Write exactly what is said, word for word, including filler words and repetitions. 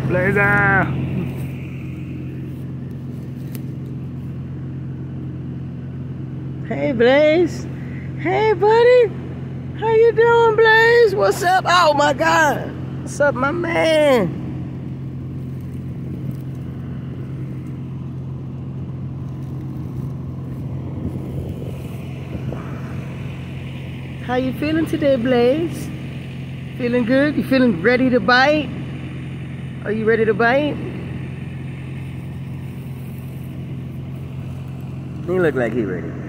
Blazer! Hey, Blaze. Hey, buddy. How you doing, Blaze? What's up? Oh, my God. What's up, my man? How you feeling today, Blaze? Feeling good? You feeling ready to bite? Are you ready to bite? He look like he ready.